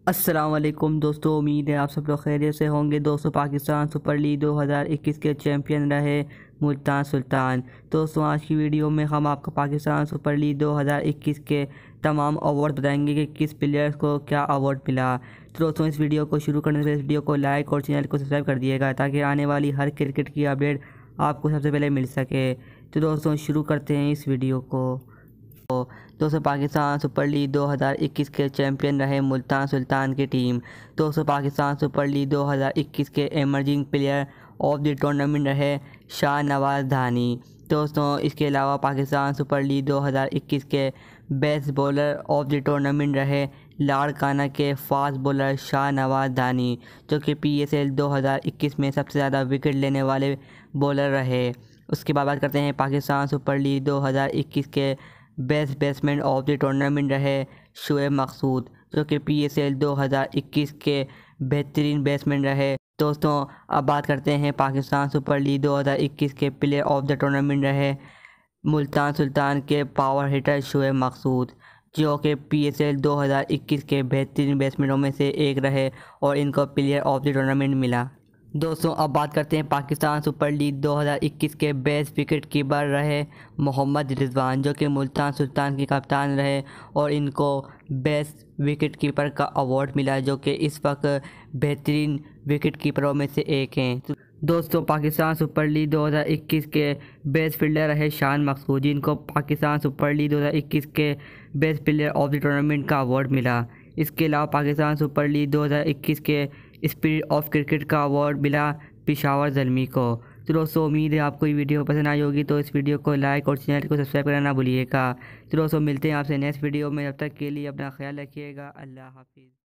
अस्सलाम वालेकुम दोस्तों, उम्मीद है आप सब लोग खैरियत से होंगे। दोस्तों, पाकिस्तान सुपर लीग 2021 के चैंपियन रहे मुल्तान सुल्तान। दोस्तों, आज की वीडियो में हम आपको पाकिस्तान सुपर लीग 2021 के तमाम अवार्ड बताएंगे कि किस प्लेयर्स को क्या अवार्ड मिला। तो दोस्तों, इस वीडियो को शुरू करने से इस वीडियो को लाइक और चैनल को सब्सक्राइब कर दिएगा ताकि आने वाली हर क्रिकेट की अपडेट आपको सबसे पहले मिल सके। तो दोस्तों, शुरू करते हैं इस वीडियो को। दोस्तों, पाकिस्तान सुपर लीग 2021 के चैंपियन रहे मुल्तान सुल्तान की टीम। दोस्तों, पाकिस्तान सुपर लीग 2021 के emerging player of the tournament रहे शाहनवाज धानी। दोस्तों, इसके अलावा पाकिस्तान सुपर लीग 2021 के best bowler of the tournament रहे लाड़काना के फास्ट बॉलर शाहनवाज धानी, जो कि PSL 2021 में सबसे ज़्यादा विकेट लेने वाले बॉलर रहे। उसके बाद बात करते हैं पाकिस्तान सुपर लीग 2021 के best batsman of the tournament रहे शुएब मकसूद, जो कि PSL 2021 के बेहतरीन बैट्समैन रहे। दोस्तों, अब बात करते हैं पाकिस्तान सुपर लीग 2021 के प्लेयर ऑफ द टूर्नामेंट रहे मुल्तान सुल्तान के पावर हिटर शुएब मकसूद, जो कि PSL 2021 के बेहतरीन बैट्समैनों में से एक रहे और इनको प्लेयर ऑफ द टूर्नामेंट मिला। दोस्तों, अब बात करते हैं पाकिस्तान सुपर लीग 2021 के बेस्ट विकेट कीपर रहे मोहम्मद रिजवान, जो कि मुल्तान सुल्तान के कप्तान रहे और इनको बेस्ट विकेट कीपर का अवार्ड मिला, जो कि इस वक्त बेहतरीन विकेट कीपरों में से एक हैं। दोस्तों, पाकिस्तान सुपर लीग 2021 के बेस्ट फील्डर रहे शान मकसूद, जिनको पाकिस्तान सुपर लीग 2021 के best player of the tournament का अवार्ड मिला। इसके अलावा पाकिस्तान सुपर लीग 2021 के स्पिरिट ऑफ क्रिकेट का अवार्ड मिला पेशावर ज़ल्मी को। तो दोस्तों, उम्मीद है आपको ये वीडियो पसंद आई होगी, तो इस वीडियो को लाइक और चैनल को सब्सक्राइब करना ना भूलिएगा। तो दोस्तों, मिलते हैं आपसे नेक्स्ट वीडियो में। जब तक के लिए अपना ख्याल रखिएगा। अल्लाह हाफिज़।